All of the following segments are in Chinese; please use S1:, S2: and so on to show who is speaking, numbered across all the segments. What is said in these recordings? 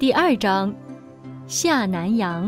S1: 第2章，下南洋。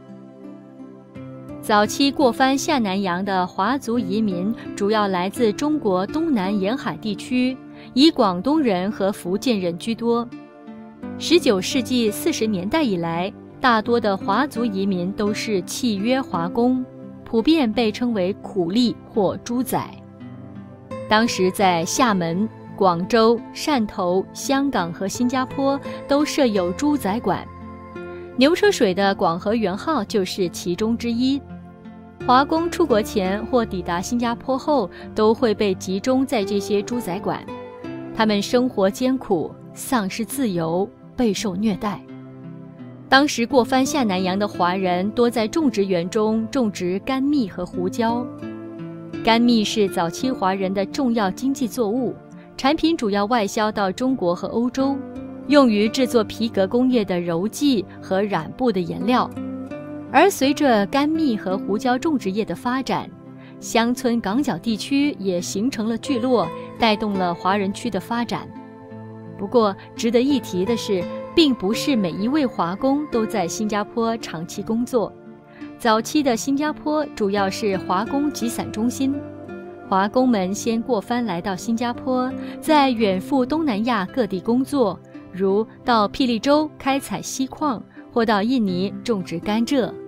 S1: 早期过番下南洋的华族移民主要来自中国东南沿海地区，以广东人和福建人居多。19世纪40年代以来，大多的华族移民都是契约华工，普遍被称为苦力或猪仔。当时在厦门、广州、汕头、香港和新加坡都设有猪仔馆，牛车水的广和元号就是其中之一。华工出国前或抵达新加坡后，都会被集中在这些猪仔馆，他们生活艰苦，丧失自由，备受虐待。当时过番下南洋的华人多在种植园中种植甘蜜和胡椒。甘蜜是早期华人的重要经济作物，产品主要外销到中国和欧洲，用于制作皮革工业的鞣剂和染布的颜料。而随着甘蜜和胡椒种植业的发展，乡村港角地区也形成了聚落，带动了华人区的发展。不过值得一提的是，并不是每一位华工都在新加坡长期工作。早期的新加坡主要是华工集散中心，华工们先过番来到新加坡，再远赴东南亚各地工作，如到霹雳州开采锡矿，或到印尼种植甘蔗。